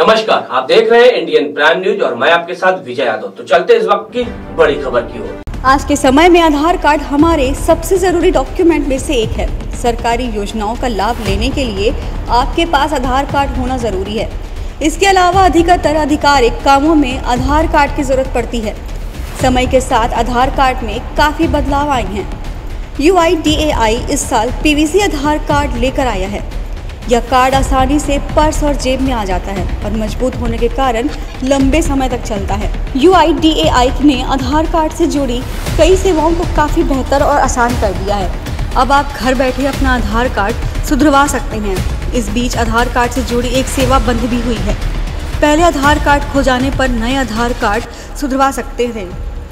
नमस्कार, आप देख रहे हैं इंडियन प्राइम न्यूज और मैं आपके साथ विजय यादव। तो चलते इस वक्त की बड़ी खबर की ओर। आज के समय में आधार कार्ड हमारे सबसे जरूरी डॉक्यूमेंट में से एक है। सरकारी योजनाओं का लाभ लेने के लिए आपके पास आधार कार्ड होना जरूरी है। इसके अलावा अधिकतर आधिकारिक कामों में आधार कार्ड की जरूरत पड़ती है। समय के साथ आधार कार्ड में काफी बदलाव आए हैं। UIDAI इस साल PVC आधार कार्ड लेकर आया है। यह कार्ड आसानी से पर्स और जेब में आ जाता है और मजबूत होने के कारण लंबे समय तक चलता है। UIDAI ने आधार कार्ड से जुड़ी कई सेवाओं को काफ़ी बेहतर और आसान कर दिया है। अब आप घर बैठे अपना आधार कार्ड सुधरवा सकते हैं। इस बीच आधार कार्ड से जुड़ी एक सेवा बंद भी हुई है। पहले आधार कार्ड खो जाने पर नए आधार कार्ड सुधरवा सकते थे।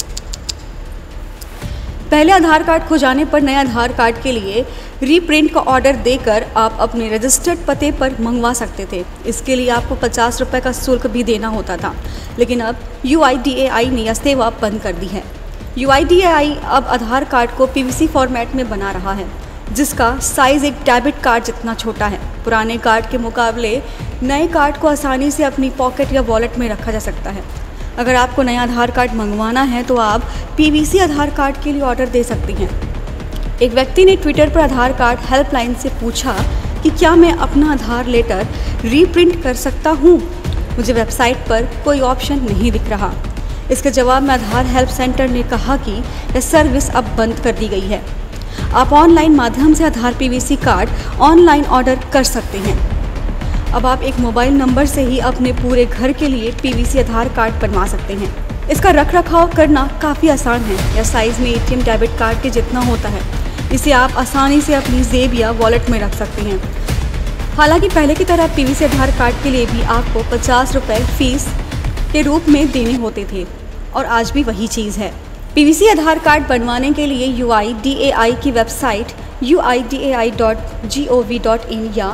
पहले आधार कार्ड खो जाने पर नए आधार कार्ड के लिए रीप्रिंट का ऑर्डर देकर आप अपने रजिस्टर्ड पते पर मंगवा सकते थे। इसके लिए आपको 50 रुपये का शुल्क भी देना होता था, लेकिन अब UIDAI ने यह सेवा बंद कर दी है। UIDAI अब आधार कार्ड को PVC फॉर्मेट में बना रहा है, जिसका साइज़ एक डेबिट कार्ड जितना छोटा है। पुराने कार्ड के मुकाबले नए कार्ड को आसानी से अपनी पॉकेट या वॉलेट में रखा जा सकता है। अगर आपको नया आधार कार्ड मंगवाना है तो आप PVC आधार कार्ड के लिए ऑर्डर दे सकती हैं। एक व्यक्ति ने ट्विटर पर आधार कार्ड हेल्पलाइन से पूछा कि क्या मैं अपना आधार लेटर रीप्रिंट कर सकता हूँ? मुझे वेबसाइट पर कोई ऑप्शन नहीं दिख रहा। इसके जवाब में आधार हेल्प सेंटर ने कहा कि यह सर्विस अब बंद कर दी गई है। आप ऑनलाइन माध्यम से Aadhaar PVC card online order कर सकते हैं। अब आप एक मोबाइल नंबर से ही अपने पूरे घर के लिए PVC आधार कार्ड बनवा सकते हैं। इसका रख रखाव करना काफ़ी आसान है। यह साइज़ में ATM डेबिट कार्ड के जितना होता है। इसे आप आसानी से अपनी जेब या वॉलेट में रख सकते हैं। हालांकि पहले की तरह PVC आधार कार्ड के लिए भी आपको 50 रुपये फीस के रूप में देने होते थे और आज भी वही चीज़ है। PVC आधार कार्ड बनवाने के लिए UIDAI की वेबसाइट uidai.gov.in या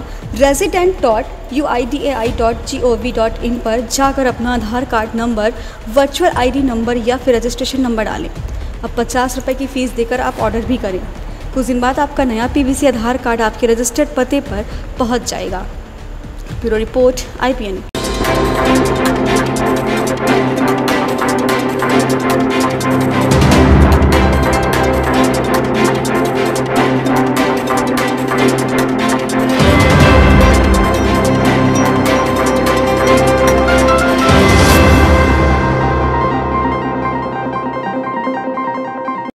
resident.uidai.gov.in पर जाकर अपना Aadhaar card number, virtual ID number या फिर रजिस्ट्रेशन नंबर डालें। अब 50 रुपये की फ़ीस देकर आप ऑर्डर भी करें। कुछ दिन बाद आपका नया PVC आधार कार्ड आपके रजिस्टर्ड पते पर पहुंच जाएगा। Bureau report IPN।